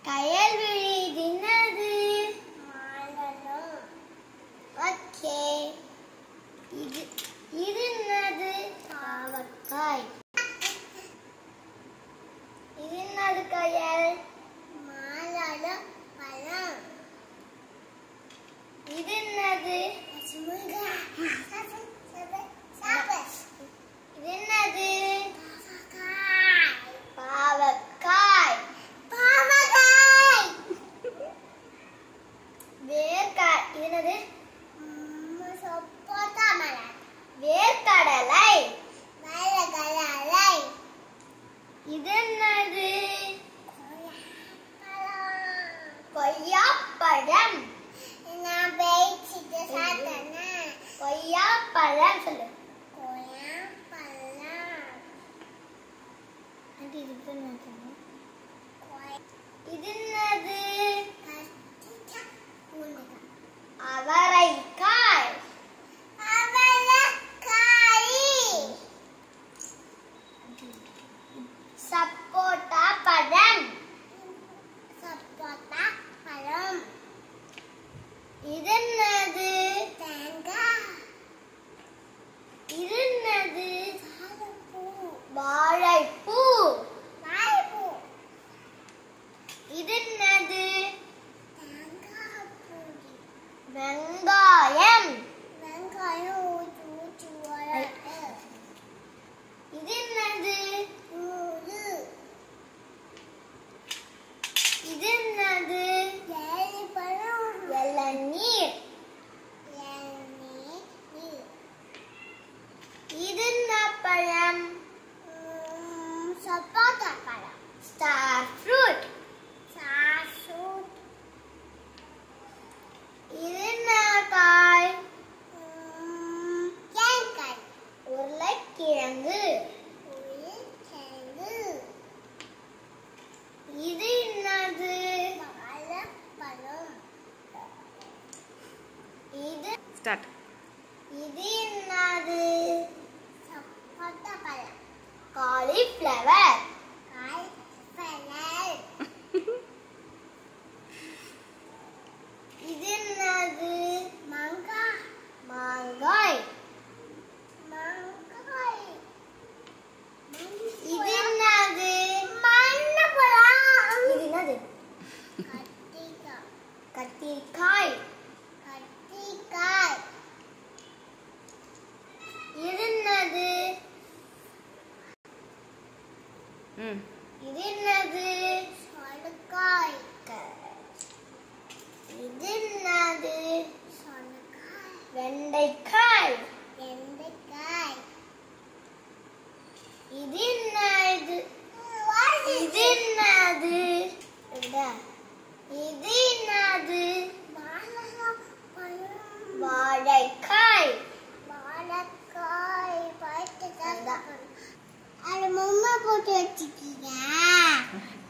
Kayalvizhi தின்னது மாலனம். Okay. இது என்னது? பாவக்காய். இது என்னது கயல்? மாலன பழம். இது என்னது? இது என்னது? பாவக்காய். பாவக்காய். வேர்க்காய். இது என்னது? வேர்க்கடலை. வேர்க்கடலை. இது என்னது? கொய்யாப்பழம். நான் பேசிட்டு சாப்பிட்டேனா? கொய்யாப்பழம் சொல்லு. கொய்யாப்பழம். அது இது என்னது? இது என்னது? அவரைக்காய். அவரைக்காய். சப்போட்டா பழம். சப்போட்டா பழம். இது என்னது? தேங்காய். இது என்னது? வாழைப்பூ. வாழைப்பூ. இது என்னது? வெங்காயம். வெங்காயம். இது என்னது? இது என்னது? இளநீர். இது என்ன பழம்? சப்போட்டா பழம். Star fruit. Star fruit. இது என்ன காய்? தேங்காய். உருளைக்கிழங்கு. உருளைக்கிழங்கு. இது என்னது? வாழைப்பழம். இது ஸ்டார்ட். இது என்னது? சப்போட்டா பழம். காலிஃப்ளவர். காலிஃப்ளவர். இது என்னது? மாங்காய். மாங்காய். மாங்காய். இது என்னது? மண்ணப்பழம். இது என்னது? கத்திரிக்காய். கத்திரிக்காய். கத்திரிக்காய். இது என்னது? இது என்னது? சொரக்காய். இது என்னது? சொரக்காய். வெண்டைக்காய். வெண்டைக்காய். இது என்னது? இது என்னது? இது என்னது? வாழைக்காய். வாழைக்காய். அது மம்மா போட்டு வச்சுக்கீங்க.